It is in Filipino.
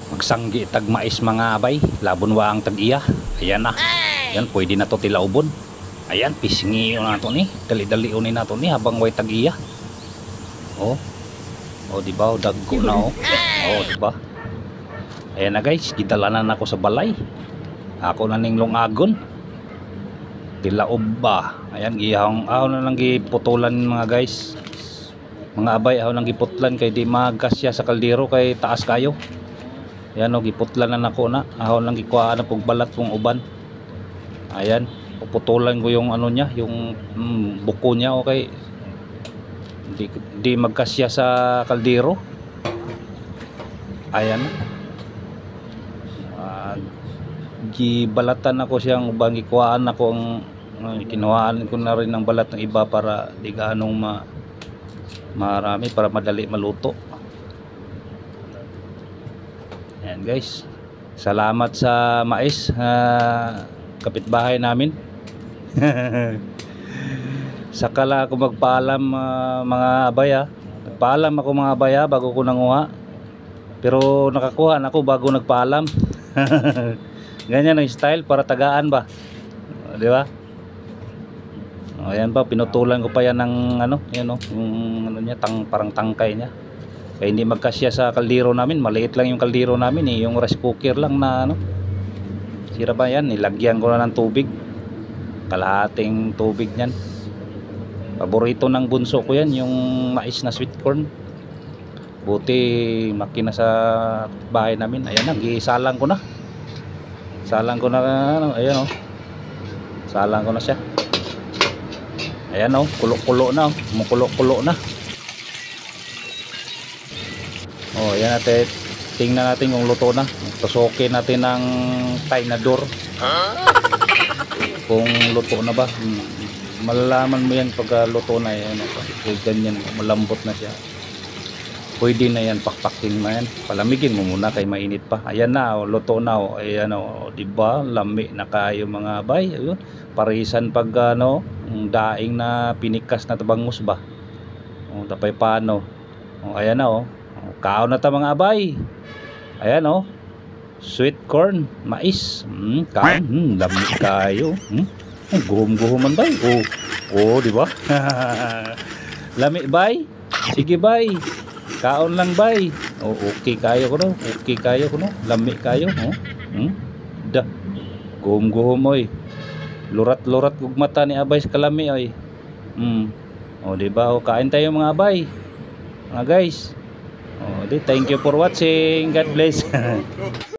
magsanggi tag mais mga abay, labon wa ang tag-iya. Ayan na. Ayan, pwede na to tilaubon. Ayan, pisngi na to ni. Dali-dali unin na to ni habang way tag-iya. Oh. Oh, di ba? Dagko na oh. Oh, di ba? Ayan na guys, gidalanan ako sa balay. Ako na ning lungagon. Tilaob ba? Ayan, gihang aw na lang giputulan mga guys. Mga abay aw nang giputlan kay di magkasya sa kaldero kay taas kayo. Ayan o, giputlan na nako na. Aw lang gikuha na pug balat kong uban. Ayan, puputulan ko yung ano niya, yung buko niya okay. Di magkasya sa kaldero. Ayan. Gibalatan ako siyang ubang gikuhaan ako ang kinuhaan ko na rin ng balat ng iba para di ganong marami para madali maluto. Ayan guys, salamat sa mais kapitbahay namin. Sakala ako magpaalam mga abaya. Nagpaalam ako mga abaya bago ko nanguha. Pero nakakuha na ako bago nagpaalam. Ganyan ang style para tagaan ba? Di ba? O, ayan pa, pinutulan ko pa yan ng ano, yan o, yung ano niya, parang tangkay niya. Kaya hindi magkasya sa kaldero namin, maliit lang yung kaldero namin eh, yung rice cooker lang na ano. Sira ba yan? Nilagyan ko na ng tubig. Kalahating tubig niyan. Paborito ng bunso ko yan, yung mais na sweet corn. Buti makina sa bahay namin. Ayan na, gisalang ko na. Salang ko na, ayan o. Salang ko na siya. Ayan o, kulo-kulo na o. Kumukulo-kulo na. O, ayan natin. Tingnan natin kung luto na. Tusukin natin ng tinador. Kung luto na ba. Malalaman mo yan pag luto na yan. Ganyan, malambot na siya. Pwede na yan, pakpakin na yan. Palamigin mo muna kay mainit pa. Ayan na, oh, luto na. Oh. Ayan o, oh, diba? Lami na kayo mga bay. Ayun. Parisan pag ano, daing na pinikas na tabangus ba. O, tapay paano. O, ayan na o. Oh. Kaon na ta mga abay. Ayan o. Oh. Sweet corn, mais. Kaon. Lami kayo. Guhum-guhuman bay. Oh, oh diba? Lami bay. Sige bay. Kaon lang bay. Oh, okay kayo ko no. Okay kayo ko no. Lami kayo, oh. Da. Guhom-guhom oy. Lurat-lurat kog mata ni abay sa kalami oy. Oh, di ba? Oh, kain tayo mga abay. Mga guys. Oh, di thank you for watching. God bless.